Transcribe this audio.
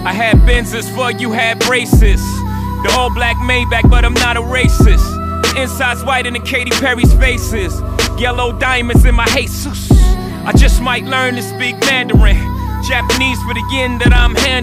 I had Benzes for you had braces. The all black Maybach, but I'm not a racist. The inside's whiter than Katy Perry's faces. Yellow diamonds in my Jesus. I just might learn to speak Mandarin. Japanese for the yen that I'm handling.